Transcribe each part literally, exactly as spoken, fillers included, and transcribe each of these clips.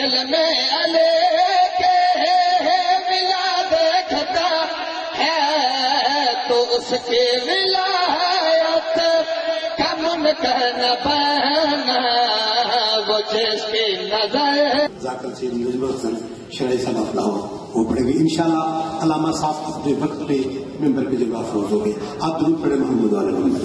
دل میں علی کے ملا دیکھتا ہے تو اس کی ولایت کا ممکن بنا وہ جس کی نظر ذاکر سے مجبور حسن شرعی صلاح لاہور وہ پڑھیں گے انشاءاللہ. علامہ صاحب اپنے وقت پہ ممبر پہ جلوہ افروز ہو گئے. آپ درود پڑھیں محمد والے محمد.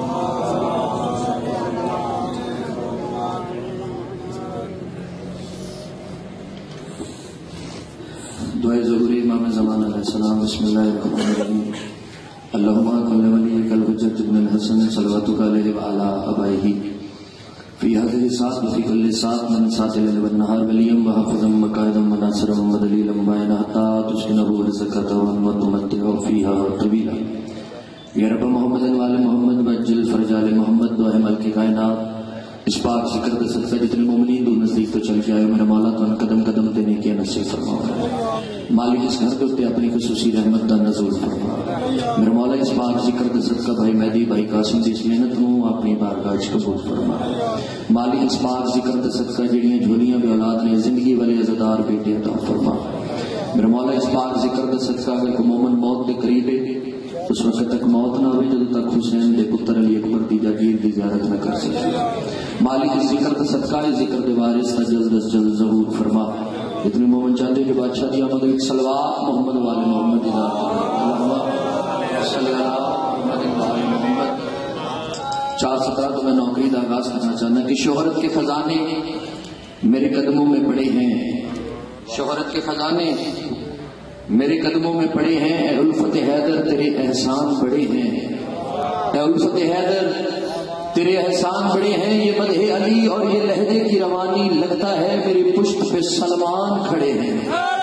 دعائے ضروری امام زمان علیہ السلام. بسم اللہ الرحمن الرحیم. اللہم کل ولیک الحجۃ ابن الحسن صلواتک علیہ وعلی آبائہ فی هذه الساعة وفي كل ساعة من ساعة الليل والنهار وليا وحافظا وقائدا وناصرا ودليلا مبينا حتى تسكنه رزقك وتمتعه فيها طويلا. یا رب محمد وآل محمد وعجل فرج آل محمد. دعائے مالک کائنات اس پاک ذکر دے صدقہ جتنے مومنین دور نزدیک تو چل کے آئے میرا مولا تو ان قدم قدم دینے کی نصیب فرما. مالک اس گھر کے اتے اپنی خصوصی رحمت دا نزول فرما. میرا مولا اس پاک ذکر دے صدقہ بھائی مہدی بھائی قاسم دی اس محنت نو اپنی بارگاہ وچ قبول فرما. مالک اس پاک ذکر دے صدقہ جڑیاں جھولیاں بھی اولاد نے زندگی والے عزادار بیٹے عطا فرما. میرا مولا اس پاک ذکر دے صدقہ اگر کوئی مومن موت دے قریب ہے اس وقت تک موت نہ ہوئے جب تک حسین دے پتر علی اکبر دی جاگیر دی زیارت نہ کر سکے. مالک اس ذکر دے صدقہ ذکر دے وارث کا جلد از جلد ظہور فرما. اتنی مومن چاہتے کہ بادشاہ دی آمد ایک صلوات محمد والے محمد دی ذات صلی اللہ علیہ محمد. چار سترہ تو میں نوکری کا آغاز کرنا چاہتا کہ شہرت کے خزانے میرے قدموں میں پڑے ہیں. شہرت کے خزانے میرے قدموں میں پڑے ہیں. اے الفت حیدر تیرے احسان بڑے ہیں. اے الفت حیدر تیرے احسان بڑے ہیں. یہ مدح علی اور یہ لہجے کی روانی لگتا ہے میری پشت پہ سلمان کھڑے ہیں.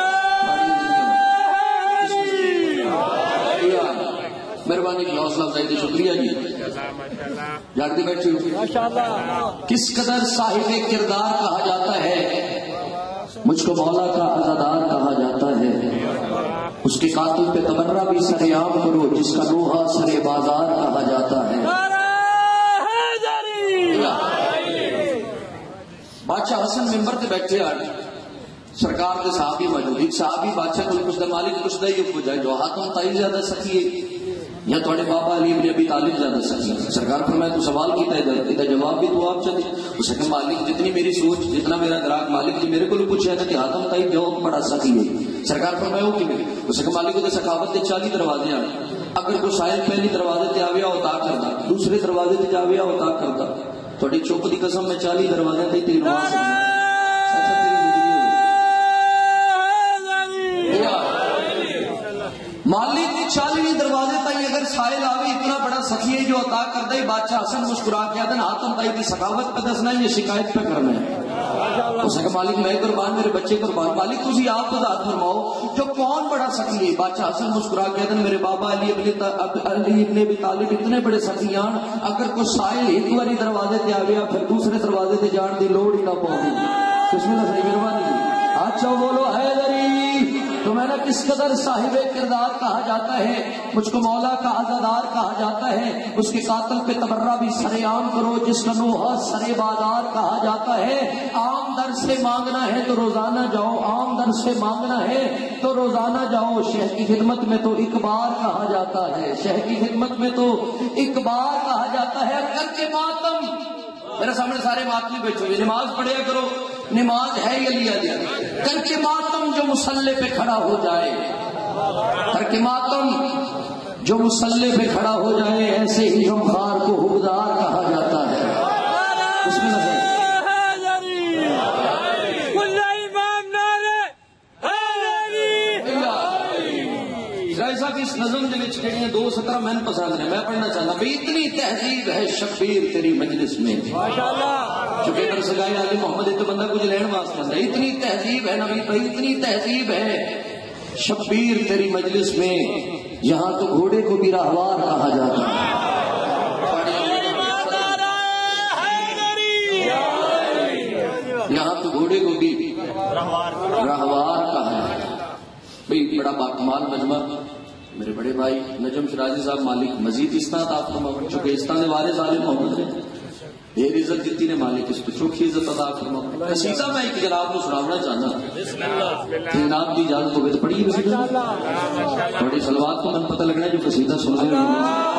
مہربانی کی حوصلہ افزائی دے شکریہ جی. جاگتے بیٹھے کس قدر صاحب کردار کہا جاتا ہے مجھ کو مولا کا عزادار کہا جاتا ہے. اس کے قاتل پہ تبرہ بھی سر عام کرو جس کا لوہا سر بازار کہا جاتا ہے. بادشاہ حسن ممبر تے بیٹھے آج سرکار کے صحابی موجود. ایک صحابی بادشاہ کو پوچھتا مالک پوچھتا یہ پوچھا جو ہاتھوں تائی زیادہ سکیے یا تھوڑے بابا علی ابن ابی طالب زیادہ سکیے. سرکار فرمایا تو سوال کیتا ہے ادھر جواب بھی تو آپ چاہتے. اس نے مالک جتنی میری سوچ جتنا میرا دراگ مالک جی میرے کو پوچھا تھا کہ ہاتھوں تائی جو بڑا سکیے. سرکار فرمایا وہ کیوں. اس نے مالک کو سخاوت کے چالی دروازے آنے. اگر کوئی شاید پہلی دروازے تے آویا ہوتا کرتا دوسرے دروازے تے جاویا ہوتا کرتا تھوڑی چوپ دی قسم میں چالی دروازے تے تیری نماز مالک چالیویں دروازے تائی اگر سائل آوے اتنا بڑا سخی ہے جو عطا کر دے. بادشاہ حسن مسکرا کے آدن ہاتھوں تائی کی سخاوت پہ دسنا یہ شکایت پہ کرنا ہے. اس نے کہا مالک میں قربان میرے بچے قربان. مالک تجھے آپ کو ذات فرماؤ جو کون بڑا سخی ہے. بادشاہ حسن مسکرا کے آدن میرے بابا علی ابن ابی طالب اتنے بڑے سخیان اگر کوئی سائل ایک باری دروازے تے آویا پھر دوسرے دروازے تے جان دی لوڑ ہی نہ پاؤں. بسم اللہ صحیح مہربانی. اچھا بولو حیدری تو میں نے کس قدر صاحب کردار کہا جاتا ہے. مجھ کو مولا کا عزادار کہا جاتا ہے. اس کے قاتل پہ تبرہ بھی سر عام کرو جس کا لوہا سر بازار کہا جاتا ہے. عام در سے مانگنا ہے تو روزانہ جاؤ. عام در سے مانگنا ہے تو روزانہ جاؤ. شہر کی خدمت میں تو ایک بار کہا جاتا ہے. شہر کی خدمت میں تو ایک بار کہا جاتا ہے. کر کے ماتم میرے سامنے سارے ماتمی بیٹھے ہوئے نماز پڑھیا کرو. نماز ہے یہ لیا دیا کر کے ماتم جو مسلح پہ کھڑا ہو جائے. کر کے ماتم جو مسلح پہ کھڑا ہو جائے ایسے ہی غمخوار کو حقدار کہا جاتا ہے. اس میں اس نظم دے وچ جڑیاں دو سترہ میں پسند نے میں پڑھنا چاہتا بھئی اتنی تہذیب ہے شبیر تیری مجلس میں. ماشاءاللہ چونکہ اگر سگائے علی محمد تو بندہ کچھ لین واسطہ ہے. اتنی تہذیب ہے نبی بھائی اتنی تہذیب ہے شبیر تیری مجلس میں. یہاں تو گھوڑے کو بھی راہوار کہا جاتا ہے. یہاں تو گھوڑے کو بھی راہوار کہا جاتا ہے. بھئی بڑا باکمال مجمع میرے بڑے بھائی نجم شرازی صاحب مالک مزید اس طرح آپ کو چونکہ اس طرح وارث عالم محمد ہے یہ عزت دیتی نے مالک اس پہ چوکھی عزت ادا فرما. قصیدہ میں ایک جناب کو سنانا چاہنا جناب کی اجازت ہوگی تو پڑھیے قصیدہ. بڑی سلوات کو من پتہ لگنا ہے جو قصیدہ سن رہے ہیں.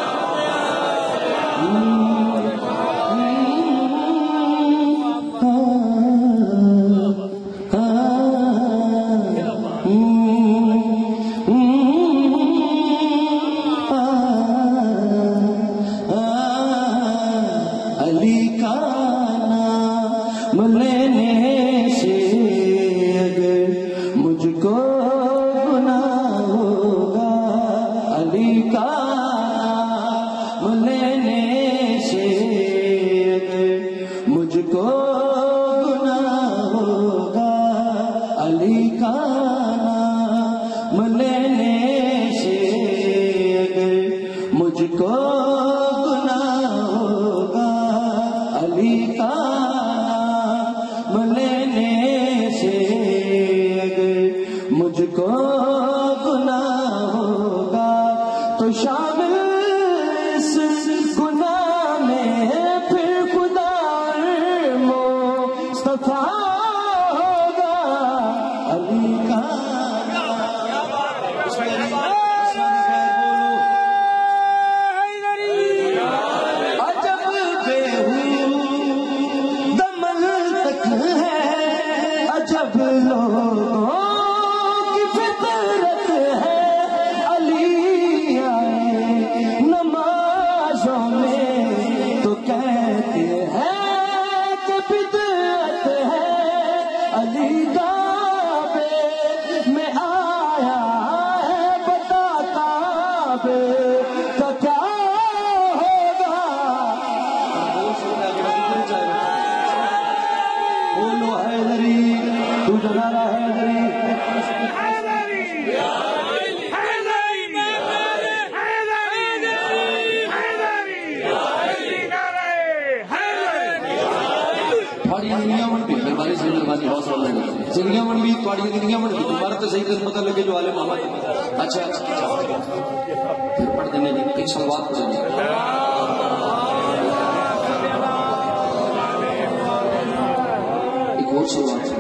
زندگیاں بن بھی تھوڑی زندگیاں بن بھی تمہارا تو صحیح قسمت لگے جو عالم محمد. اچھا اچھا پھر پڑھ دینے جی ایک سلوات پڑھ دینے. ایک اور سلوات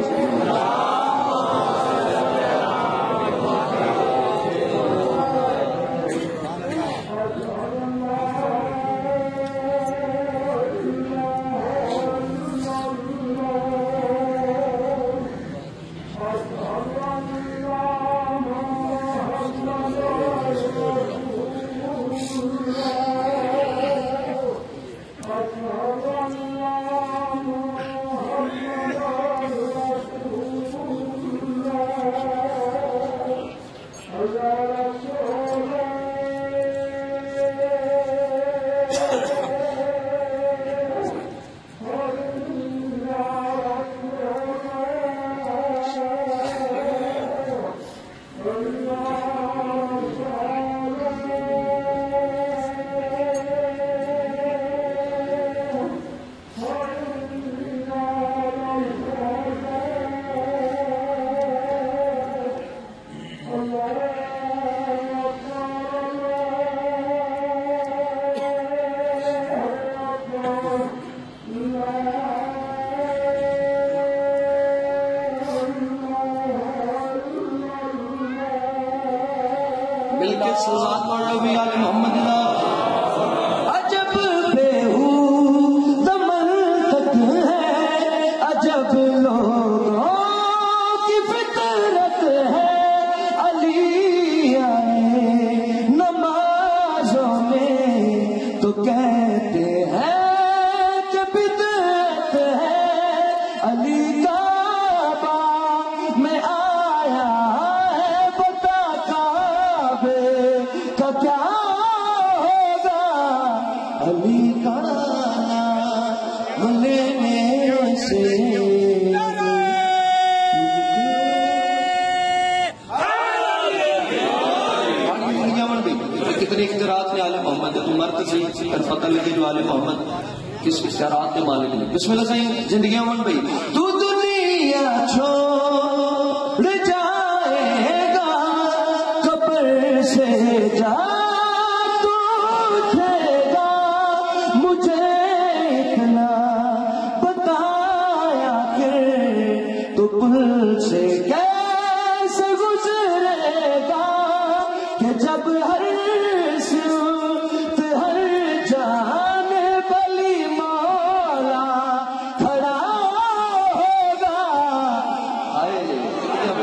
بسم اللہ صحیح زندگیاں بن گئی. تو دنیا چھوڑ جائے گا قبر سے جا تو اٹھے گا مجھے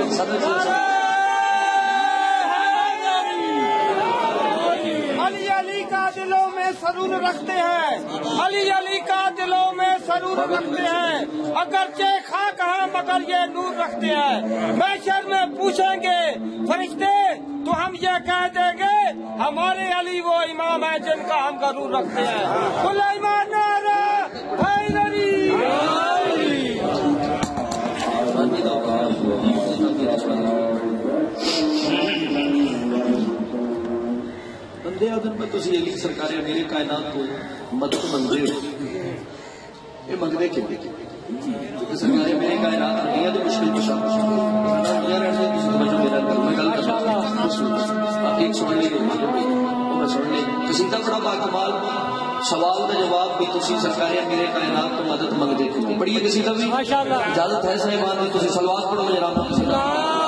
علی علی کا دلوں میں سرور رکھتے ہیں، علی علی کا دلوں میں سرور رکھتے ہیں، اگرچہ خاک ہیں مگر یہ نور رکھتے ہیں۔ محشر میں پوچھیں گے فرشتے تو ہم یہ کہہ دیں گے ہمارے علی وہ امام ہے جن کا ہم غرور رکھتے ہیں۔ سلیمان نعرہ حیدری۔ بندے آدم میں تسی علی سرکار میرے کائنات کو مدد منگتے ہو، یہ منگتے کیوں؟ کیونکہ سرکار میرے کائنات دنیا تو مشکل کشا دنیا رہنے کی توجہ میرا کر میں گل کر ایک سن لے میں سن لے قصیدہ بڑا باکمال سوال کا جواب بھی تسی سرکار میرے کائنات تو مدد منگتے کیوں؟ بڑی قصیدہ بھی اجازت ہے صاحبان دی تسی سلوات پڑھو میرا قصیدہ۔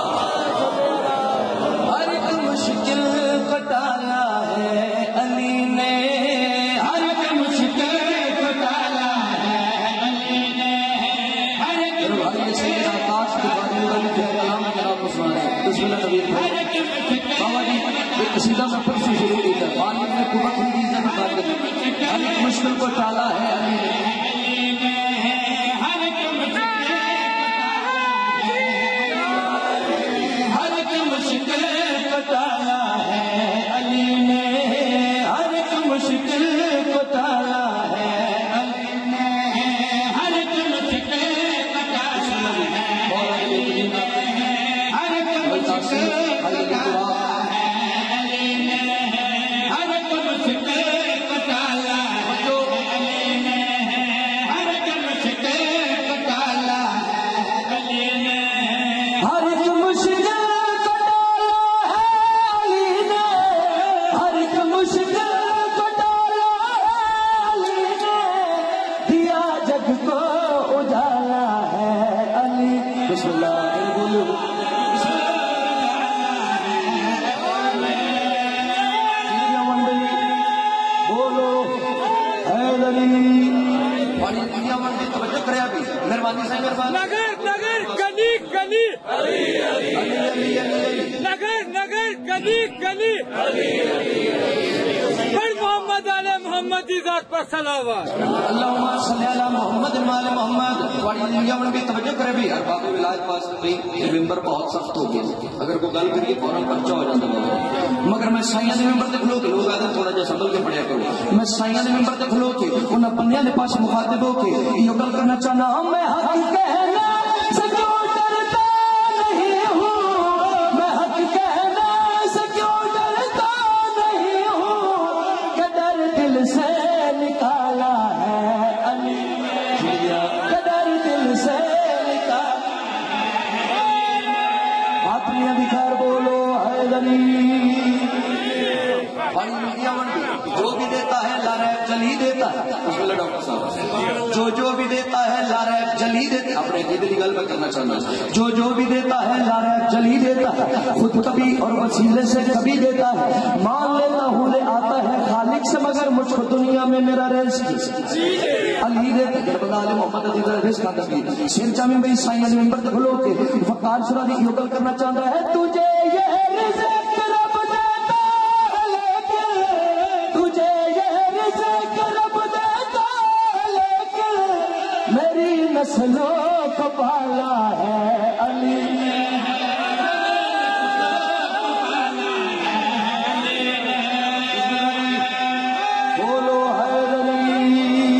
ہر ایک مشکل کٹانا ہے علی نے، ہر ایک مشکل کٹانا ہے علی نے، ہر ایک مشکل آکاش کے بارے میں کلام جناب عثمان بسم اللہ نبی بابا جی یہ قصیدہ میں پڑھ سے شروع کیا ہے والد نے قوت ہوئی عزت بتا کر ہر ایک مشکل کو ٹالا ہے علی نے، ہر ایک مشکل ٹالا ہے علی نے، ہر ایک مشکل کو ٹالا ہے علی نے، ہر ایک مشکل کو ٹالا ہے علی نے، ہر ایک مشکل کو ٹالا ہے علی نے، ہر ایک مشکل کو ٹالا ہے علی نے، ہر ایک مشکل کو ٹالا ہے علی نے، ہر ایک مشکل نگر نگر گلی گلی نگر نگر گلی گلی پر محمد علی محمد کی ذات پر صلوات۔ اللہم صلی علی محمد وعلی محمد۔ بڑی دنیا میں بھی توجہ کرے بھی ہر باب ولایت پاس میں یہ ممبر بہت سخت ہو گیا، اگر کوئی گل کریے فوراً پرچہ ہو جاتا ہے، مگر میں سائیاں دے ممبر تے کھلو کے لوگ آدھے تھوڑا جا سنبھل کے پڑھیا کرو، میں سائیاں دے ممبر تے کھلو کے انہاں بندیاں دے پاس مخاطب ہو کے یہ گل کرنا چاہنا ہوں میں حق کہنا سے کیوں ڈرتا نہیں ہوں، میں حق کہنا سے کیوں ڈرتا نہیں ہوں، کہ ڈر دل سے نکالا ہے علی نے، کہ ڈر دل سے نکالا باتریاں بھی خیر بولو حیدری۔ جو بھی دیتا ہے لاریب جلی دیتا ہے، بسم اللہ ڈاکٹر صاحب، جو جو بھی دیتا ہے لاریب جلی دیتا ہے، اپنے عقیدے کی گل میں کرنا چاہنا، جو جو بھی دیتا ہے لاریب جلی دیتا ہے، خود کبھی اور وسیلے سے کبھی دیتا ہے، مان لیتا ہوں لے آتا ہے خالق سے مگر مجھ کو دنیا میں میرا رزق علی دیتا ہے، بتا لے محمد عزیز رزق کا تقدیر شیر جامع بھائی سائیں علی ممبر تے کھلو کے فقار شرا دی یوگل کرنا چاہتا ہے، تجھے یہ رزق رب دیتا ہے لیکن تجھے یہ رزق رب دیتا ہے لیکن میری نسلوں کو پالا ہے علی نے، بولو حیدری۔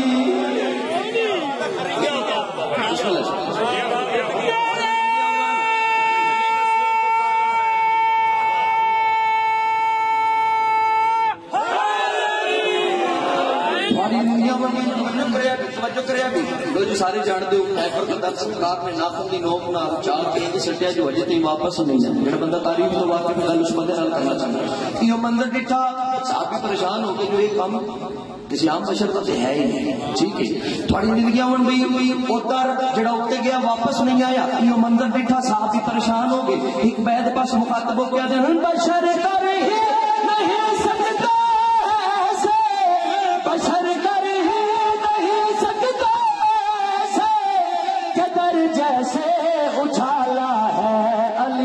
سارے جانتے ہو ایفر قدر سرکار نے ناخن کی نوک نہ چال کے سٹیا جو وجہ تھی واپس نہیں جائے، جڑا بندہ تاریخ تو واقعی میں گل اس بندے نال کرنا چاہتا ہے۔ یہ منظر ڈٹھا صاحب بھی پریشان ہو کے جو ایک کام کسی عام بشر کا ہے ہی نہیں، ٹھیک ہے تھوڑی زندگیاں بن گئی ہوئی ادھر جڑا اتنے گیا واپس نہیں آیا، یہ منظر ڈٹھا صاحب بھی پریشان ہو گئے، ایک بیت پاس مخاطب ہو گیا دن بشر کر ہی نہیں سکتا ایسے، بشر کر ہی نہیں سکتا ایسے، کہ در جیسے اچھالا ہے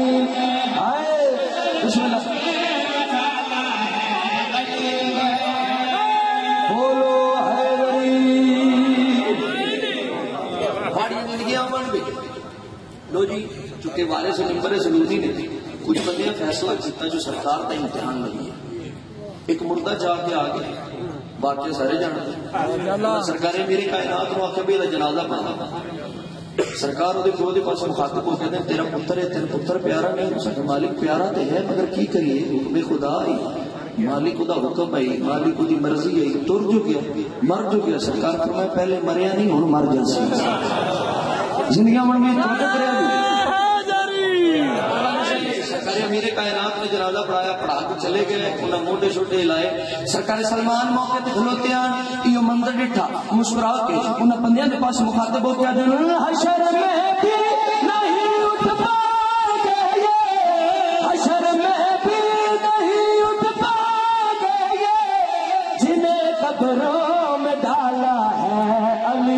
چونکہ وارث ممبر سلوری نے کچھ بندے فیصلہ کیا جو سرکار کا امتحان نہیں ہے. ایک مردہ جا کے آ گیا واقعہ سارے جانتے سرکار میری کائنات کو آخر بھی جنازہ پڑھا. سرکار وہ پیو کے پاس مخاطب کو کہتے ہیں تیرا پتر ہے تیرا پتر پیارا نہیں ہو سکتا. مالک پیارا تو ہے مگر کی کریے حکم خدا ہی مالک دا حکم آئی مالک دی مرضی آئی تر جو گیا مر جو گیا. سرکار فرمایا پہلے مریا نہیں ہوں مر جا سی زندگیاں من میں طاقت رہی. سرکار میرے کائنات نے جنازہ پڑھایا پڑھا کے چلے گئے انہیں موٹے چھوٹے لائے. سرکار سلمان موقع تے کھلوتے ہیں یہ منظر ڈٹھا مسکرا کے انہیں بندیاں کے پاس مخاطب ہو کے حشر میں بھی نہیں اٹھ پائے گے حشر میں بھی نہیں اٹھ پائے گے جنہیں قبروں میں ڈالا ہے علی.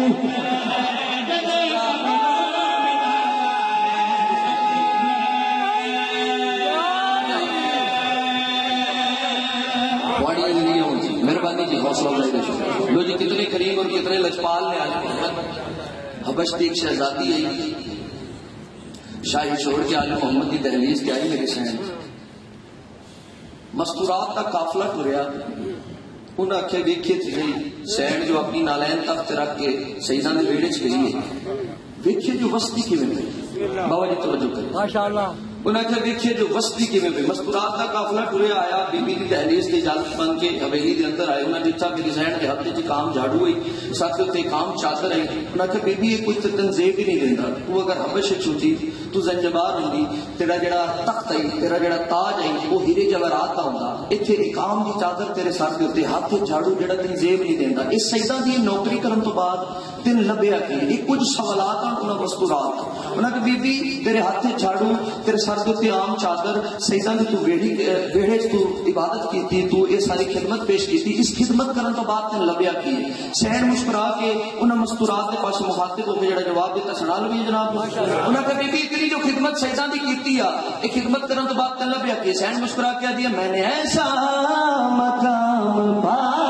مہربانی جی حوصلہ افزائی لو جی کتنے کریم اور کتنے لجپال نے آج حبش کی ایک شہزادی آئی شاہی چھوڑ کے آل محمد کی دہلیز کے آئی میرے سین مستورات کا قافلہ ٹریا انہیں آخیا ویکھیے تھی سین جو اپنی نالین تخت رکھ کے سیداں دے ویڑے چ گئی ہے ویکھیے جو وسطی کیویں پئی. بابا جی توجہ کریں ماشاءاللہ. انہیں آخیا دیکھیے جو وسطی کیویں پئی. مستورات کا قافلہ ٹریا آیا بی بی دی دہلیز کی اجازت بن کے حویلی دے اندر آئے. انہیں دیکھا میری سین کے ہاتھ چ کام جھاڑو ہوئی ساتھ تے کام چادر آئی. انہیں آخیا بی بی یہ کوئی تنزیب ہی نہیں دیندا تو اگر حبش چھوٹی تو زنجبار ہوندی تیرا جڑا تخت آئی تیرا جڑا تاج آئی وہ ہیرے جواہرات دا ہوندا. ایتھے اقام دی چادر تیرے سر دے اوتے ہاتھ جھاڑو جڑا تنزیب نہیں دیندا. اس سیداں دی نوکری کرن تو بعد تین لبیا کی یہ کچھ سوالات ہیں انہیں مستورات. انہیں کہ بی بی تیرے ہاتھ جھاڑو تیرے سر دے اوتے عام چادر سیداں دی تو ویڑی ویڑے تو عبادت کیتی تو یہ ساری خدمت پیش کیتی اس خدمت کرن تو بعد تین لبیا کی. سین مسکرا کے انہیں مستورات کے پاس مخاطب ہو کے جڑا جواب دیتا سنا لو جناب. انہیں کہ بی بی تیری جو خدمت سیداں دی کیتی ہے یہ خدمت کرن تو بعد تین لبیا کی. سین مسکرا کے دیا میں نے ایسا مقام پایا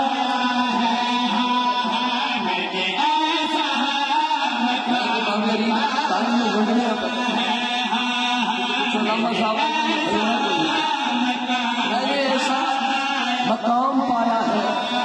مقام پایا ہے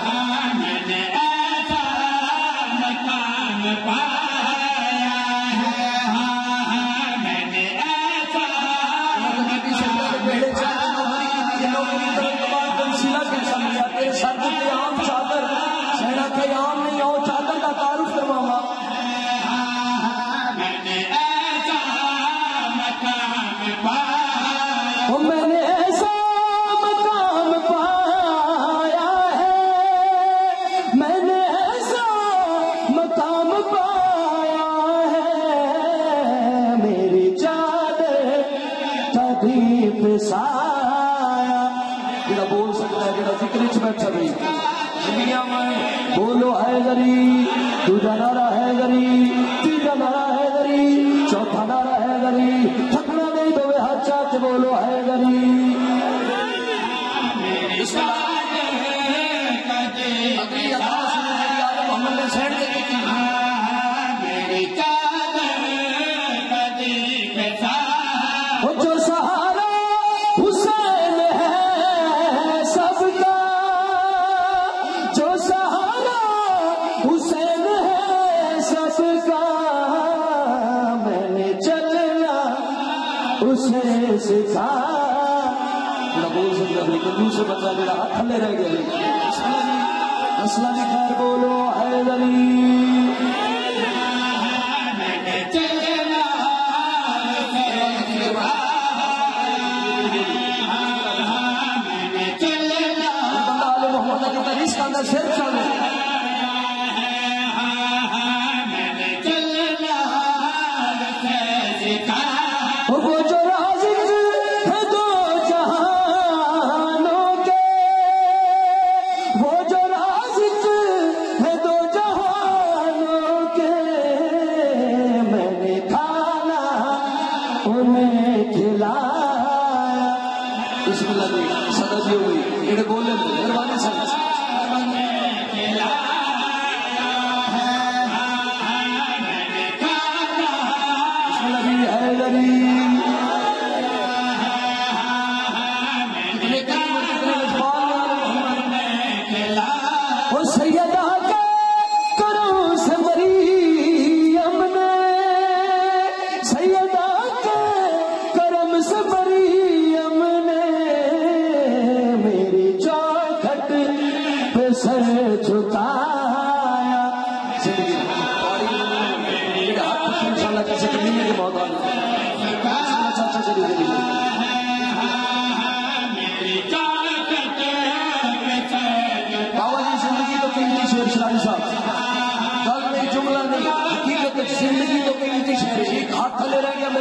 بول سکتا ہے جڑا فکر چ بیٹھا بھائی دنیا میں بولو ہے گری دوجا نعرہ ہے گری تیجا نعرہ ہے گری چوتھا نعرہ ہے گری تھکنا نہیں دو ہر چاچ بولو ہے گری. محمد نے سینڈ کے کی جو سہارا حسین ہے سب کا جو سہارا حسین ہے سب کا میں نے چلنا اسے سکھا. بول سکتا لیکن دوسرے بندہ میرا ہاتھ تھلے رہ گیا. مسئلہ بھی خیر بولو ہے علی اس کا اندر شیر چل وہ جو رازق ہے دو جہانوں کے وہ جو رازق ہے دو جہانوں کے میں نے کھانا انہیں کھلایا. اس میں لگی صدا جی ہوئی یہ بولے مہربانی سے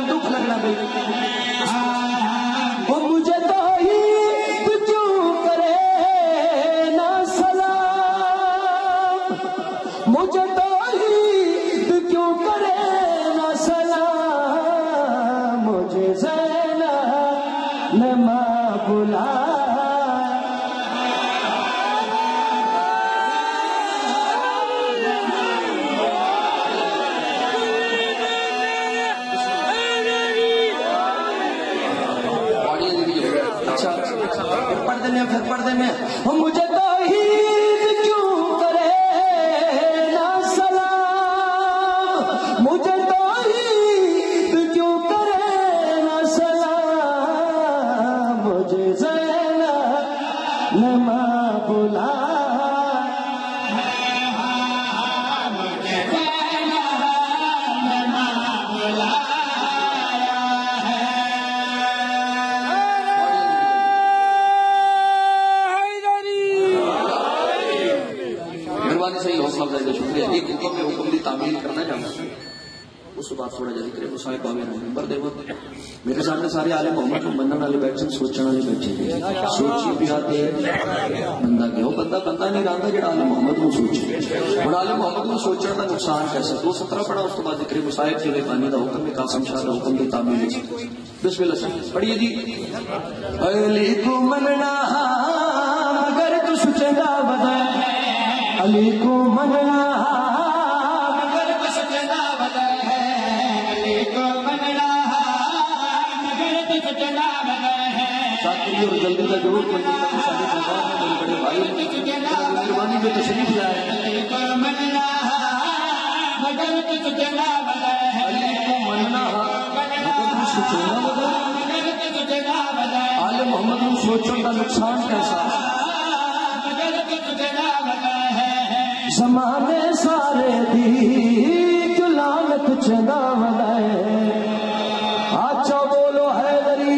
دکھ لگنا بھائی وہ مجھے تو عید کیوں کرے نہ سلام مجھے تو عید کیوں کرے نہ سلام مجھے زینب نے ماں بلا پھر پڑھ دینے مجھے تو عید کیوں کرے نہ سلام مجھے تو عید کیوں کرے نہ سلام مجھے زینب نے ماں بلا مجھے زینب نے ماں بلا شکریہ ایک حکم میں حکم کی تعمیل کرنا چاہتا ہوں اس بات تھوڑا جلدی کرے وہ صاحب باوے نمبر دے وقت میرے سامنے سارے عالم محمد کو بندن والے بیٹھے سوچنے والے بیٹھے سوچی بھی آتے بندہ کہ وہ بندہ بندہ نہیں رہتا جڑا عالم محمد کو سوچے اور عالم محمد کو سوچنے کا نقصان کیسے دو سترہ پڑھا اس کے بعد ذکر مصائب کے پانی کا حکم میں قاسم شاہ کا حکم کی تعمیل بسم اللہ سے پڑھیے جی علی کو مننا مگر تو سچے دا بدا علی کو مننا مگر تو سچے دا بدا علی کو مننا مگر تو سچے دا بدا ساتھی اور جلدی کا ضرور کوئی سارے پروگرام میں میرے بڑے بھائی مہربانی جو تشریف لائے علی کو مننا مگر تو سچے دا بدا علی کو مننا مگر تو سچے دا بدا عالم محمد کو سوچوں کا نقصان کیسا زمانے سارے دی جو لعنت چنگا ودائے آچا بولو حیدری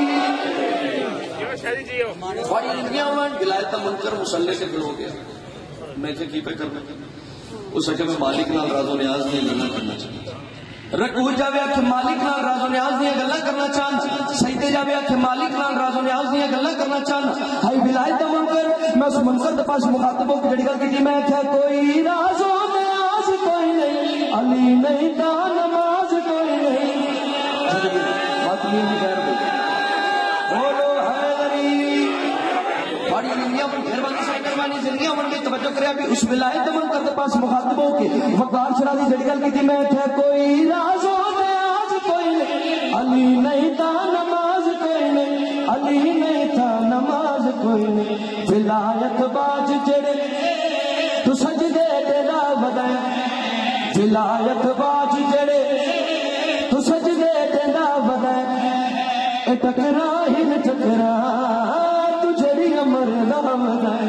بڑی دنیا میں ولایت منکر مسلح سے کھڑو گیا میں سے کی پہ کرنا اس سکے میں مالک نال راز و نیاز نہیں گلا کرنا چاہتا رکوع جاوے کہ مالک نال راز و نیاز نہیں گلا کرنا چاہتا سجدے جاوے کہ مالک نال راز و نیاز نہیں گلا کرنا چاہتا ہائی ولایت منکر میں اس منکر دے پاس مخاطبوں کی جڑی گل کی میں کیا کوئی راز و نیاز کوئی نہیں علی نہیں تا نماز کوئی نہیں بات نہیں خیر بولو حیدری بڑی دنیا پر مہربانی سے مہربانی زندگی عمر کی توجہ کرے ابھی اس ولایت منکر دے پاس مخاطبوں کی وقار چڑھا دی جڑی گل کی میں کیا کوئی راز و نیاز کوئی نہیں علی نہیں تا نماز کوئی نہیں علی نہیں تا نماز کوئی نہیں ولایت باج جڑے تو سجدے تیرا بدائے ولایت باج جڑے تو سجدے تیرا بدائے اے ٹکرا ہی نہ ٹکرا تجھری امر نہ بدائے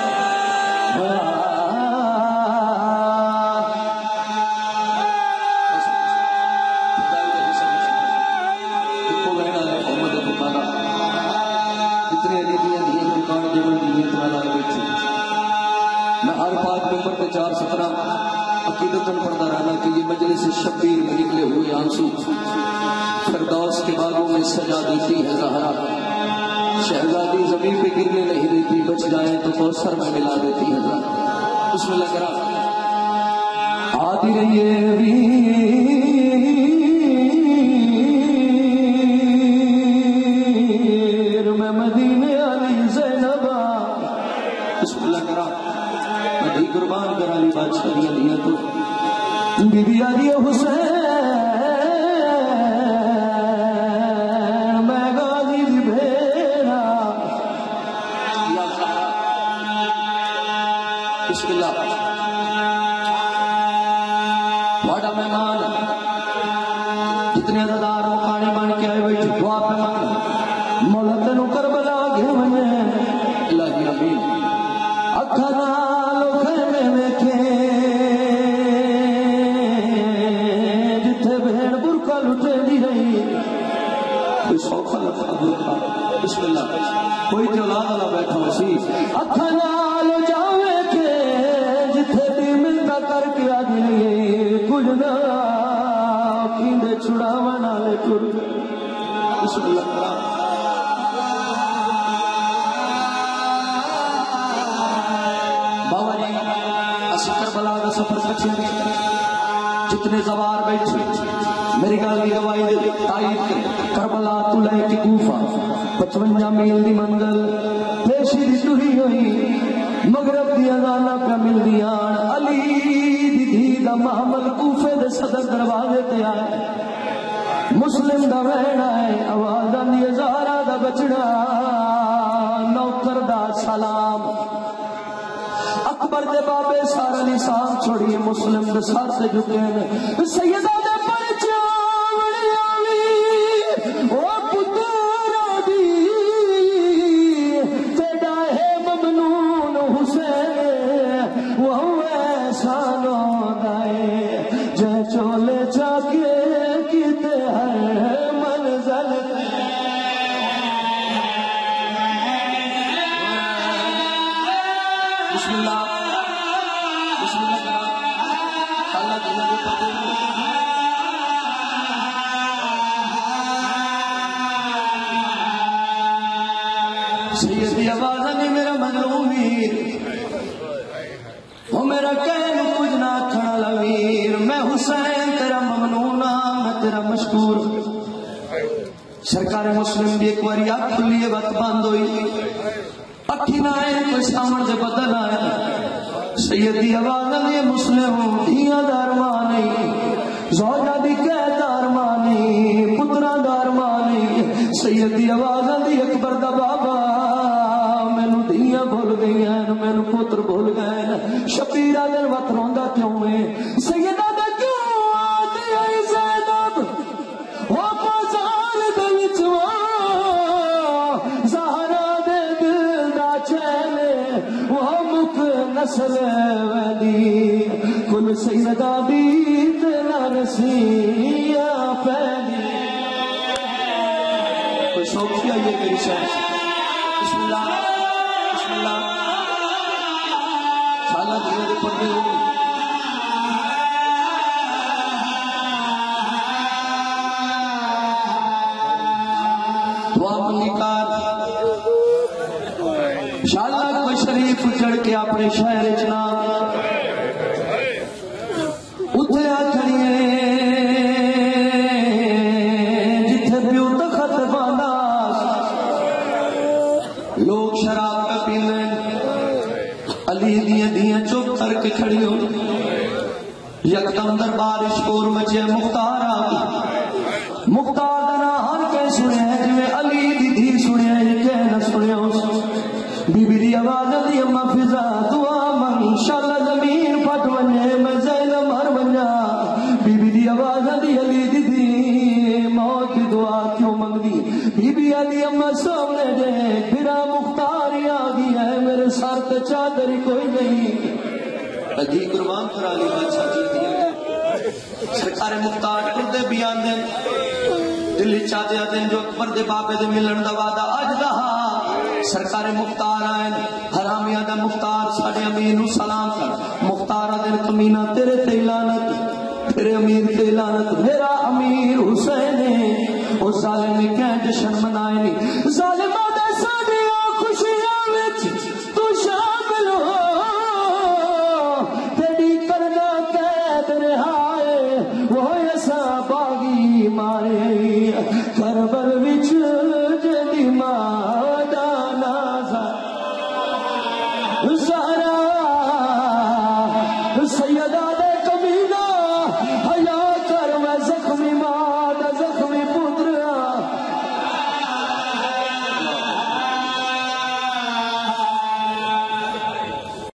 چار سترہ عقیدت پڑھتا رہنا کہ یہ مجلس شبیر میں نکلے ہوئے آنسو فردوس کے باغوں میں سجا دیتی ہے زہرا شہزادی زمین پہ گرنے نہیں دیتی بچ جائے تو کوثر میں ملا دیتی ہے زہرا اس میں لگ رہا آتی رہیے ویر میں مدینے علی زینبا اس میں لگ رہا قربان کرا لی بادشاہ دیا دیا تو بی بی آدھی حسین میں غازی دی بھیڑا بسم اللہ بڑا مہمان جتنے عزادار مکانے مان کے آئے ہوئے دعا پہ مان مولا تینو کربلا گھر میں الہی امین اکھانا بسم اللہ کوئی جو اولاد والا بیٹھا ہو سی اکھا نال جاوے کے جتھے دی ملتا کر کے آدھی کچھ نہ کیندے چھڑاون والے ٹر گئے. بسم اللہ. بابا جی اسی کربلا کا سفر کچھ جتنے سوار بیٹھے میری گل کی گواہی دے تائید کرے. کربلا تو لے کے کوفہ پچونجا میل دی منگل پیشی دی تری ہوئی مغرب دی اذاناں پہ ملدیاں. علی دی دھی دا محمل کوفے دے صدر دروازے تے آئے. مسلم دا رہنا ہے آوازاں دی ہزاراں دا بچڑا نوکر دا سلام. اکبر دے بابے سارا نسان چھوڑی مسلم دے سر سے جھکے نے. سیدہ دے پرچاوڑی آوی او پترا دی تیڈا ہے ممنون حسین وہ ایسا نو دائے جے چولے چاکے کیتے ہر منزل. بسم اللہ. بسم اللہ. اللہ جنہ کو پتہ سیدی آواز نے میرا مظلوم ویر وہ میرا کہن کچھ نہ کھڑا لویر. میں حسین تیرا ممنون میں تیرا مشکور. سرکار مسلم بھی ایک باری آنکھ کھلی وقت بند ہوئی اکھی نہ آئے کوئی سامن سے بدل آیا. سیدی آواز نے مسلم دھیاں دارمانی زوجہ دی کہہ دارمانی پترہ دارمانی. سیدی آواز دی اکبر دا بابا مینو دھیاں بھول گئی ہیں مینو پتر بھول گئے ہیں. شبیرہ دل وقت روندا کیوں ہے سیدہ دا کیوں آتی ہے زینب وہ بازار دے وچ زہرا دے دل دا چیلے وہ مک نسل ویلی کل سیدہ دی تیرا رسیہ پہلی. کوئی شوق کیا یہ میری شاید. بسم اللہ. بسم اللہ. سالہ دنیا دے پردے ہو دعا منگی کار شاءاللہ کوئی شریف چڑھ کے اپنے شہر چنا اتھے آکھنیے جتھے پیو تخت بانا لوگ شراب کا پینے علی دیاں دیاں چپ کر کے کھڑی ہو. یکدم در بارش کور مچے مختار آ مختار دنا ہر کے سنے ہیں جویں علی دی دھی سنے ہیں یہ کہ نہ سنے ہو. بی بی دی آواز دی اما فضا دعا من انشاءاللہ زمین پھٹ ونجے میں زینب مر ونجا. بی بی دی آواز دی علی دی دی موت کی دعا کیوں منگ دی. بی بی علی اما سامنے دے پھرا مختاری آ گیا ہے میرے سر تے چادر کوئی نہیں. اجی قربان کرا لی بادشاہ جی دیا سرکار مختار کردے بیان دیں دلی چاہتے آتے جو اکبر دے بابے دے ملن دا وعدہ اج دہا. سرکار مختار آئے حرامیہ دا مختار ساڑھے امیر نو سلام کر. مختار دن کمینہ تیرے تے لعنت تیرے امیر تے لعنت میرا امیر حسین. او ظالم نے کہہ جشن منائے نہیں ظالمہ دے سادیاں خوشیاں وچ تو شامل ہو تیری کرنا قید رہائے وہ ایسا باغی مارے کربل وچ جدی مادا نازا زہرا سیدہ